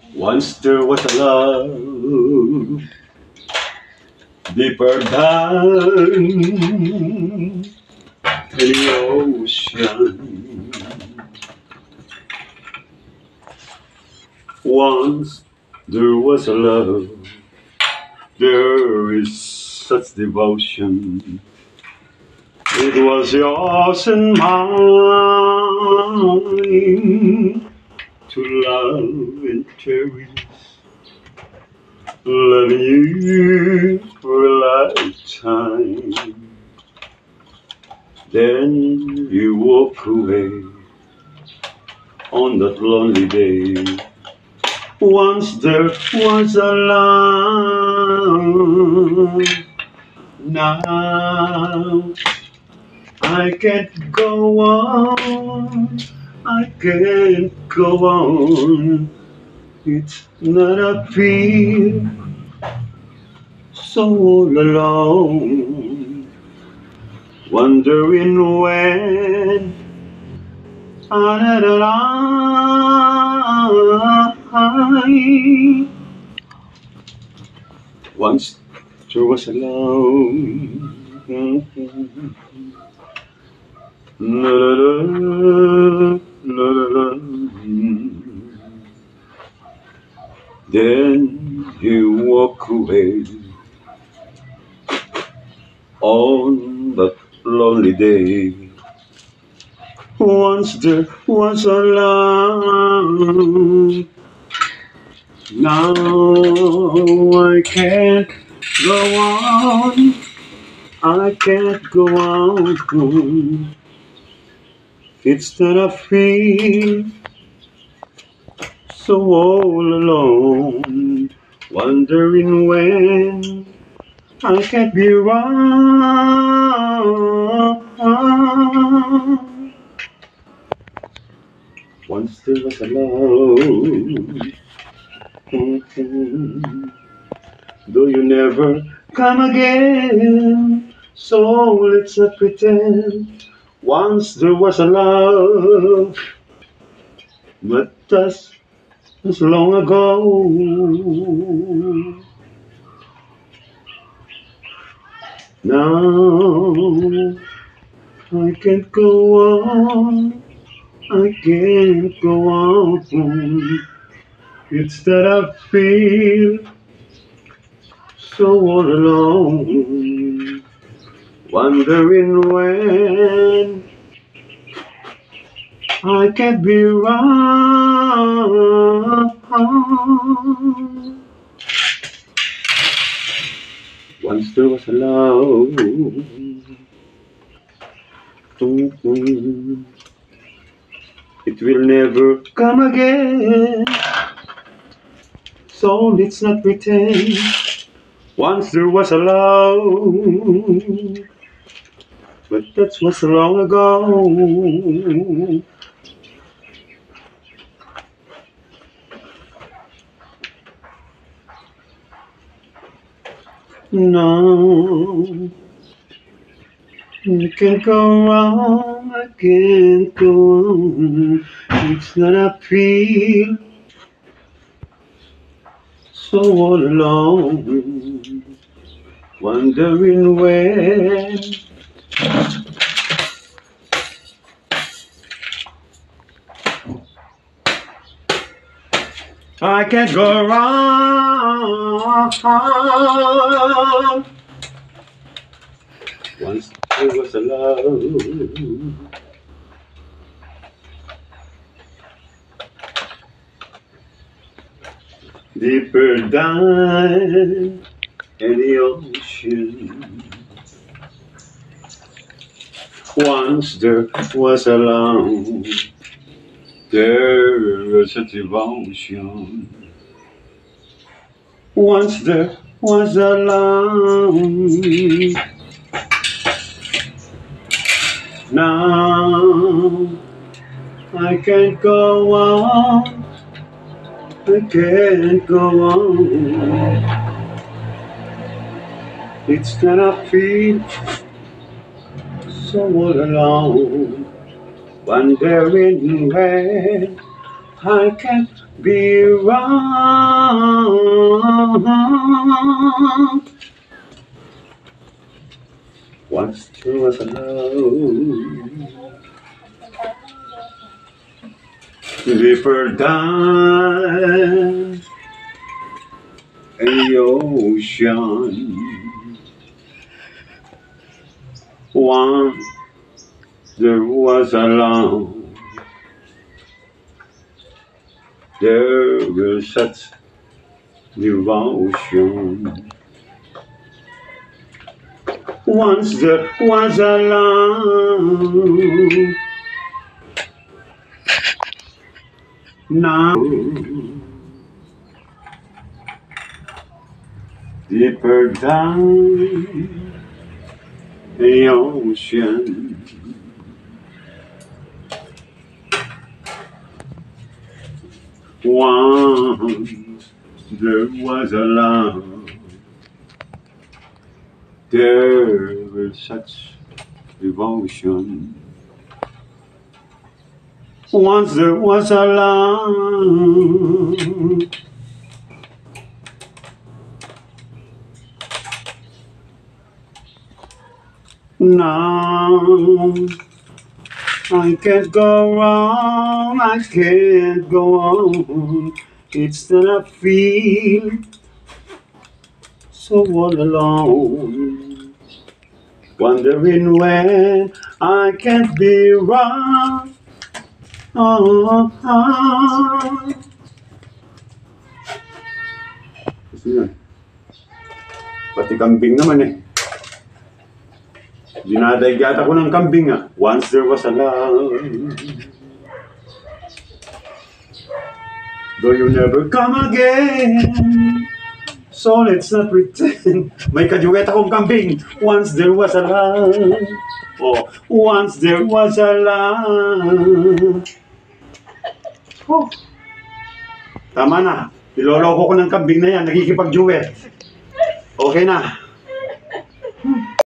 Once there was a love deeper than any ocean. Once there was a love, there is such devotion. It was yours and mine to love and cherish, loving you for a lifetime. Then you walk away on that lonely day. Once there was a love, now I can't go on, I can't go on. It's not a feel so all alone, wondering when another line. Once there was a love. La, la, la, la, la, la. Then you walk away on that lonely day. Once there was a love, now I can't go on, I can't go on. It's not a feel so all alone, wondering when I can't be wrong. Once there was a love, though you never come again, so let's not pretend. Once there was a love, but that's long ago. Now I can't go on, I can't go on. It's that I feel so all alone, wondering when I can't be wrong. Once there was a love, it will never come again. So let's not pretend. Once there was a love, but that was long ago. No, I can't go wrong, I can't go on. It's not a feel so all alone, wondering when I can't go wrong. Once there was a love, deeper than any ocean. Once there was a love, there was a devotion. Once there was a love, now I can't go on, I can't go on. It's gonna feel so all alone, wondering when I can't be wrong. Once there was a love, deeper than the ocean. Once there was a love, there was such devotion. Once there was a love, now deeper down the ocean. Once there was a love, there was such devotion. Once there was a love, now I can't go wrong, I can't go on. It's that I feel so all alone, wondering when I can't be wrong. Oh, oh. Gusto yun. Pati kambing naman eh. Dinadagat ako ng kambing ah. Once there was a love, though you never come again, so let's not pretend. May kaduet akong kambing. Once there was a love. Oh, once there was a love. Oh. Tama na. Niloloko ko ng kambing na yan. Nakikipag-duet. Okay na.